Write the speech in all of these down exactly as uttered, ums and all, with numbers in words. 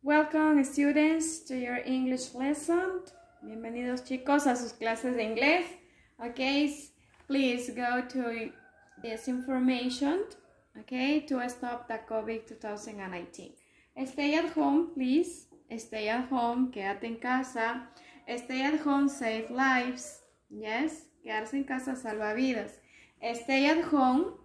Welcome students to your English lesson. Bienvenidos chicos a sus clases de inglés. Okay, please go to this information, okay, to stop the COVID twenty nineteen. Stay at home, please. Stay at home, quédate en casa. Stay at home, save lives. Yes, quedarse en casa salva vidas. Stay at home,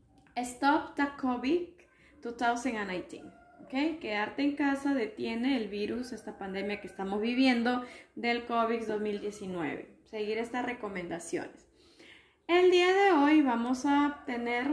stop the COVID twenty nineteen. Okay, quedarte en casa detiene el virus, esta pandemia que estamos viviendo del COVID dos mil diecinueve. Seguir estas recomendaciones. El día de hoy vamos a tener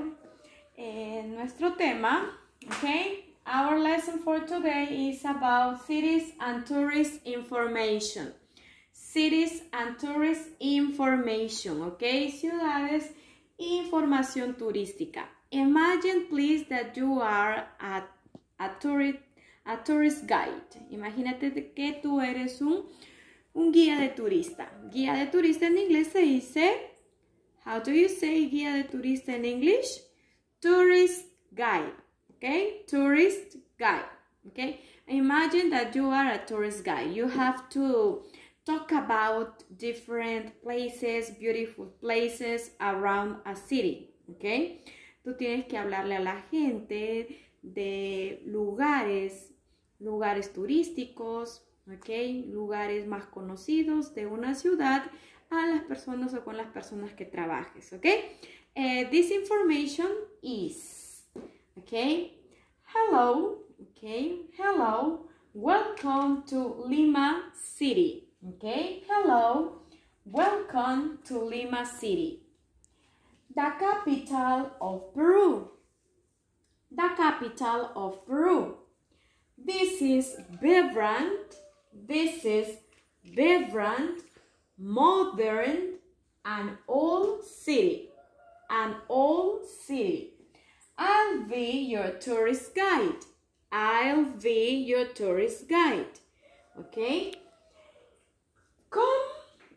eh, nuestro tema. Okay, our lesson for today is about cities and tourist information. Cities and tourist information. Okay, ciudades, información turística. Imagine please that you are at A tourist, a tourist guide. Imagínate que tú eres un, un guía de turista. Guía de turista en inglés se dice, how do you say guía de turista en English? Tourist guide, okay? Tourist guide, okay? Imagine that you are a tourist guide. You have to talk about different places, beautiful places around a city, okay? Tú tienes que hablarle a la gente de lugares, lugares turísticos, okay, lugares más conocidos de una ciudad a las personas o con las personas que trabajes, okay. Uh, this information is, okay, hello, okay, hello, welcome to Lima City, okay, hello, welcome to Lima City, the capital of Peru. The capital of Peru. This is vibrant, this is vibrant, modern, and old city, an old city. I'll be your tourist guide. I'll be your tourist guide. Okay? Come,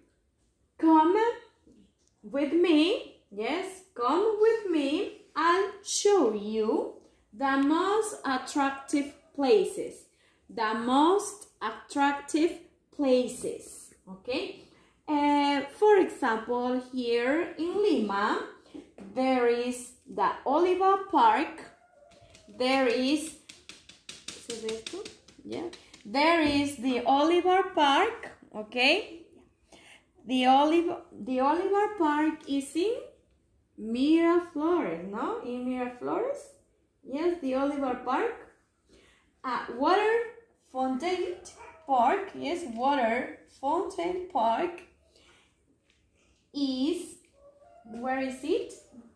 come with me. Yes, come with me. I'll show you the most attractive places, the most attractive places, okay? Uh, for example, here in Lima, there is the Olivar Park, there is, yeah, there is the Olivar Park, okay? The Olivar, the Olivar Park is in Miraflores, no? In Miraflores? Yes, the Olivar Park. Uh, Water Fountain Park, yes, Water Fountain Park is, where is it?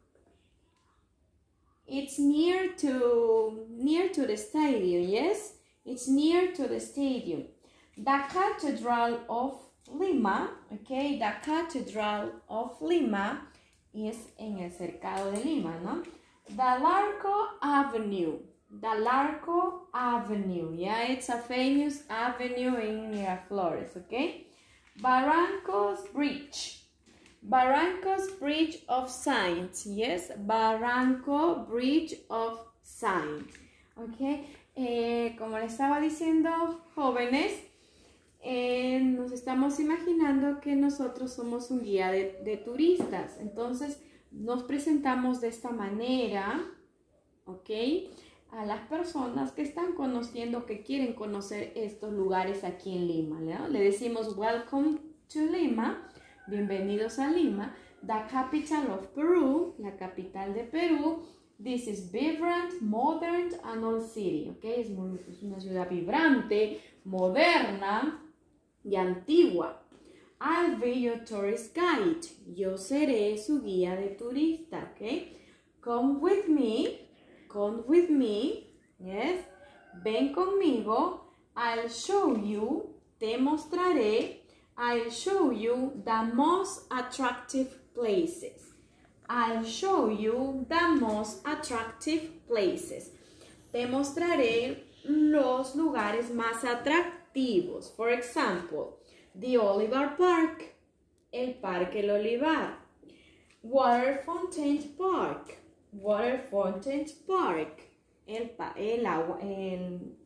It's near to, near to the stadium, yes? It's near to the stadium. The Cathedral of Lima, okay, the Cathedral of Lima is en el cercado de Lima, ¿no? The Larco Avenue, the Larco Avenue, yeah, it's a famous avenue in Miraflores, okay? Barrancos Bridge, Barrancos Bridge of Saints, yes, Barranco Bridge of Saints, okay? Eh, como les estaba diciendo, jóvenes, eh, nos estamos imaginando que nosotros somos un guía de, de turistas, entonces nos presentamos de esta manera, ¿ok? A las personas que están conociendo, que quieren conocer estos lugares aquí en Lima, ¿no? Le decimos, welcome to Lima, bienvenidos a Lima, the capital of Peru, la capital de Perú. This is vibrant, modern, and old city, ¿ok? Es, muy, es una ciudad vibrante, moderna y antigua. I'll be your tourist guide. Yo seré su guía de turista, okay? Come with me. Come with me. Yes. Ven conmigo. I'll show you. Te mostraré. I'll show you the most attractive places. I'll show you the most attractive places. Te mostraré los lugares más atractivos. For example, the Olivar Park, el Parque El Olivar. Water Fountain Park, Water Fountain Park, el, el agua, el,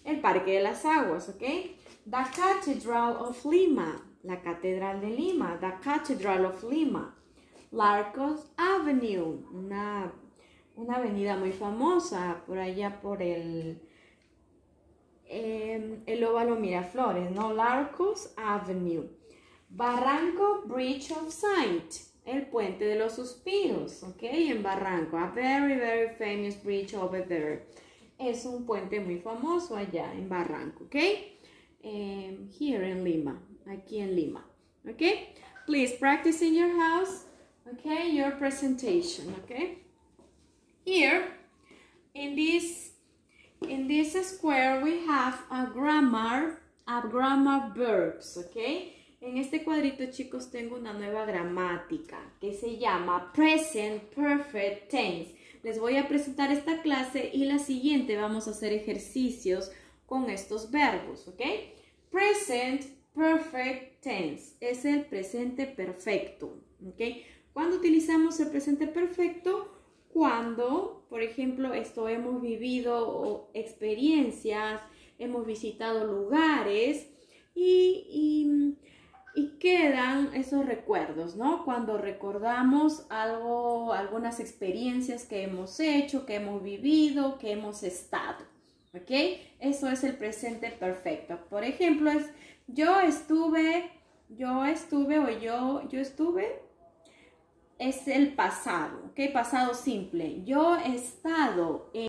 el Parque de las Aguas, ¿ok? The Cathedral of Lima, la Catedral de Lima, the Cathedral of Lima. Larcos Avenue, una, una avenida muy famosa por allá por el, eh, el óvalo Miraflores, ¿no? Larcos Avenue. Barranco Bridge of Sight, el puente de los suspiros, ¿ok? En Barranco, a very, very famous bridge over there. Es un puente muy famoso allá en Barranco, ¿ok? Um, here in Lima, aquí en Lima, ¿ok? Please practice in your house, ¿ok? Your presentation, ¿ok? Here, in this, in this square, we have a grammar, a grammar verbs, ¿ok? En este cuadrito, chicos, tengo una nueva gramática que se llama Present Perfect Tense. Les voy a presentar esta clase y la siguiente vamos a hacer ejercicios con estos verbos, ¿ok? Present Perfect Tense es el presente perfecto, ¿ok? ¿Cuándo utilizamos el presente perfecto? Cuando, por ejemplo, esto hemos vivido experiencias, hemos visitado lugares y... y Y quedan esos recuerdos, ¿no? Cuando recordamos algo, algunas experiencias que hemos hecho, que hemos vivido, que hemos estado, ¿ok? Eso es el presente perfecto. Por ejemplo, es yo estuve, yo estuve o yo, yo estuve, es el pasado, ¿ok? Pasado simple. Yo he estado en